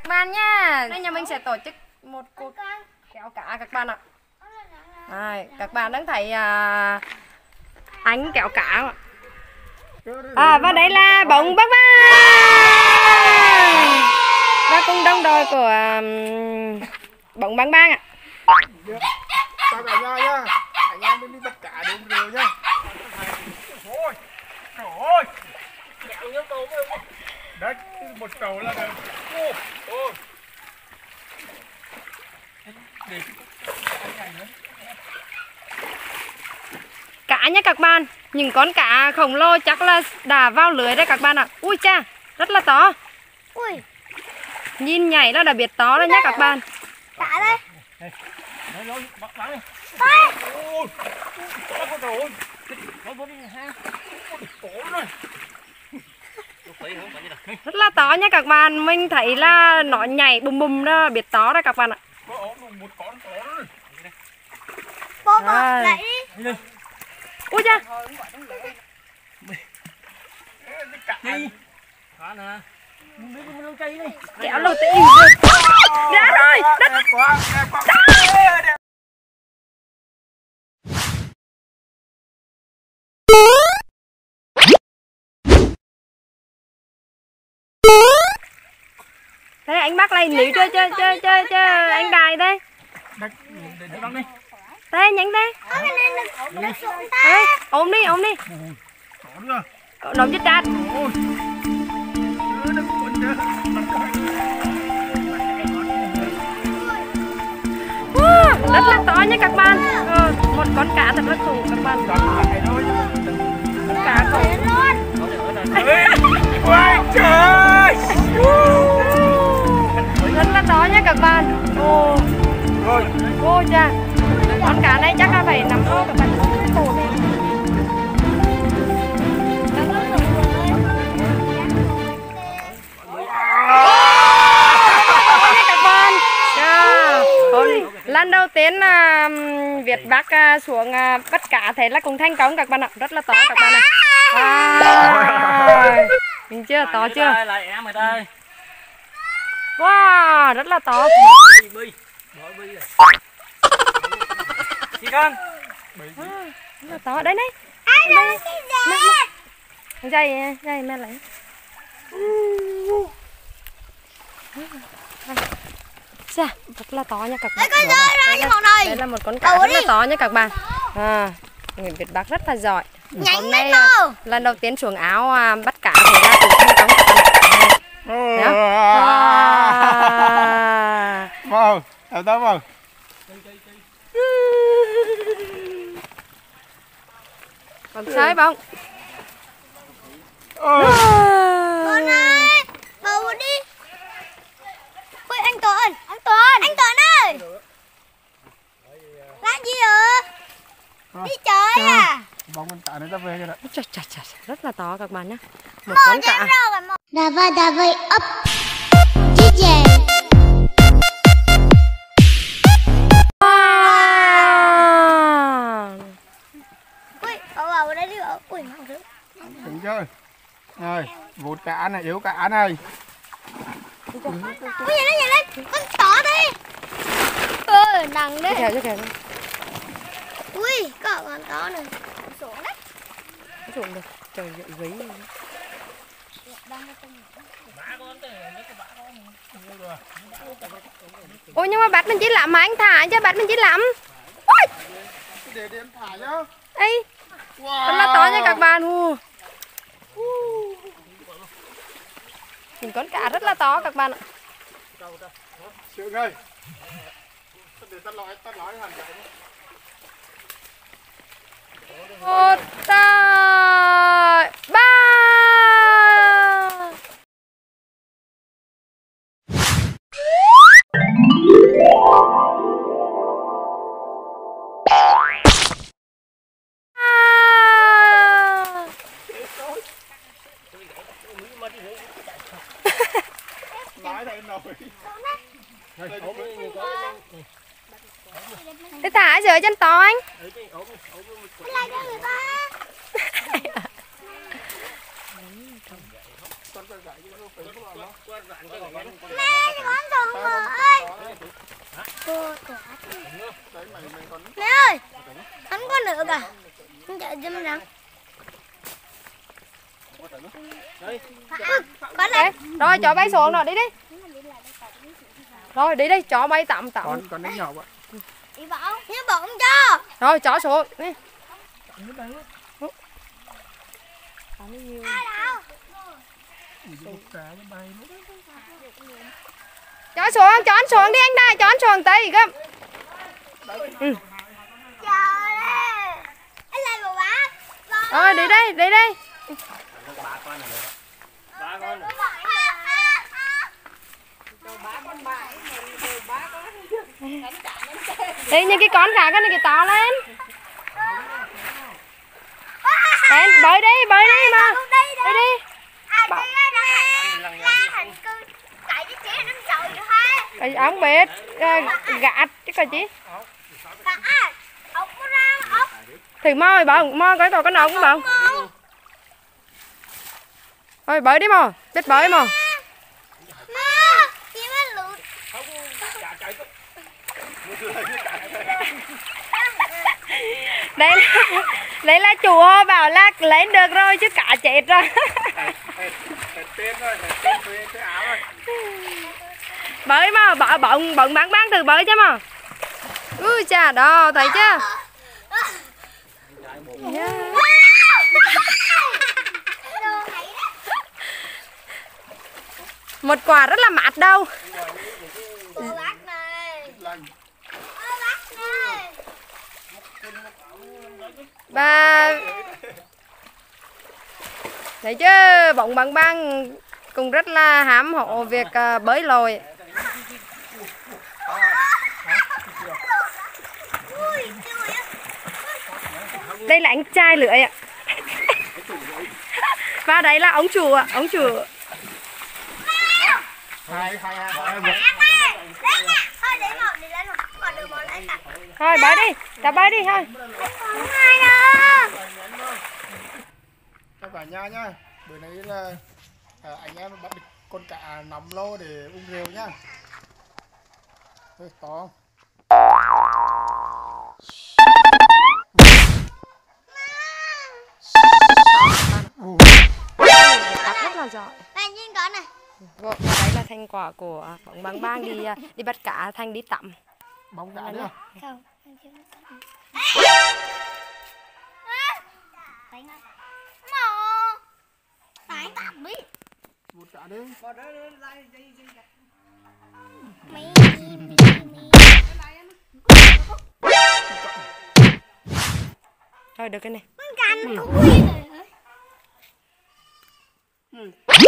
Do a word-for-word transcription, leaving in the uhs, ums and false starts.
bạn nha. Đây nhà mình sẽ tổ chức một cuộc kéo cá các bạn ạ. Đây, các bạn đang thấy à, anh kéo cá không ạ? À, và đây là bóng băng băng và cùng đồng đội của um, bóng băng băng ạ. Chào cả nhà nhá. Cả nhà mình đi bắt cá đêm rồi nhá. Ôi, trời ơi. Kéo nhớ câu không? Đấy, một cầu là được. Ô, ô. Để Cá nha các bạn, những con cá khổng lồ chắc là đã vào lưới đấy các bạn ạ. Ui cha, rất là to. Ui, nhìn nhảy là đã biết to rồi nhá các bạn. cá đây. Đấy rồi, bắt bắn đi. Đây. Ôi. Ôi trời ơi. Nó bớt đi ha. Cổ rồi. Rất là to nha các bạn, mình thấy là nó nhảy bùm bùm đó, biết to đấy các bạn ạ. Có ổn một con to rồi. Bố bố lại đi. Đi. Ui cha. Đi. Cá nè. Kéo lâu tí được. Ra rồi, đất. Đẹp quá, đẹp quá. Thế anh bắt lại nữ chơi chơi chơi chơi chơi anh đài đây. Đấy, để để đi. Đây nhanh đây. Đây, ôm đi, ôm đi. Nóng chết chặt. Wow, rất là to nha các bạn. Ừ, một con cá thật là khủng các bạn. Con cá khủng. Ôi trời. Rất là to nha các bạn. Ồ, ô cha, con cá này chắc là phải nắm lô các bạn. Cổ này. Các bạn, lần đầu tiên là Việt Bắc xuống bắt cá thấy là cũng thành công các bạn ạ, rất là to các bạn ạ. Wow. Nhìn chưa, to chưa? Lại em rồi đây. Wow, rất là to. Bi, bỏ bi rồi. Chị con. Wow, rất là to. Đây này. Ai đây? Dây, dây mẹ lấy. Dạ, rất là to nha các bạn. Đây, đây, đây, này. Đây là một con cá rất là to nha các bạn. À, người Việt Bắc rất là giỏi. Hôm nay lần đầu tiên xuống áo à, bắt cá thì ra cũng thành công các bạn. Vâng, em tới vâng. Còn sai bông. Con ơi, bầu đi. Ôi anh Tuấn, anh Tuấn, anh Tuấn ơi. Làm gì vậy? Đi chơi à? Bóng con cá này ta về rồi đấy. Chà, chà, chà, rất là to các bạn nhé. Một con cá. Давай, давай, оп. đi jay. Ui, bầu bầu đây đi bầu. Ui, không được. Đừng chơi. Rồi, vụt cá này, yếu cá này. Ui, nhìn nó nhìn lên, con to đi. Ừ, nặng đấy. Kìa, kìa. Ui, có con to này. Xuống đấy. Xuống được. Trời ơi, giấy. Ôi nhưng mà bắt mình chỉ lắm mà anh thả chứ bắt mình chỉ lắm. Ôi. Để để em thả nhá. Ê. Wow. Rất là to nha các bạn. Nhìn con cá rất là to các bạn ạ. Sướng ơi. Để tắt lói, tắt lói hẳn vậy. Một, hai, ba. Thế thả dưới chân to anh. Lại cho người ta. Mẹ con thường ơi. Cô tổ. Mẹ ơi. Anh có nữa kìa. Anh chạy cho mình rằng. Có lên. Rồi chó bay xuống rồi đi đi. Rồi đi đi, chó bay tạm tạm. Còn còn đánh nhỏ vậy. Đi bảo. Nhớ bụng cho. Rồi chó xuống đi. Chó xuống, chó anh xuống đi anh Đại, chó anh xuống tí cơ. Ừ. Trời ơi. Anh lại một bác. Rồi đi đây, đi đây. Đi những cái con khác cái này cái to lên. Lên, bơi đi, bơi đi mà. Đi đi. Cái ông biết gạt chứ coi chứ. Thì mò bảo mò cái còn con ống bảo. Thôi bơi đi mò, biết bơi mò. Đây là, đây là chùa bảo là lấy được rồi chứ cả chết rồi. Bơi mà bận bận bận bán bán từ bơi chứ mà. Ui chà đó thấy chưa. Yeah. Một quả rất là mát đâu. Ba thấy chứ bỗng băng băng cũng rất là hám hộ việc uh, bơi lội. Đây là anh trai lưỡi ạ. Và đấy là ông chủ ạ, ông chủ. Thôi bơi đi, ta bơi đi thôi. Chào cả nhà nhá. Bữa nay là à, anh em bắt được con cá nóng lô để ung rêu nhá. Đây, to. Bắt rất là giỏi. Này nhìn con này. Và đấy là thành quả của bóng bang bang đi đi bắt cá, Thành đi tắm. Bóng cá nữa. Không. Tái tạm đi. Một cá đi. Mày Thôi được cái này. con cắn cũng quy rồi.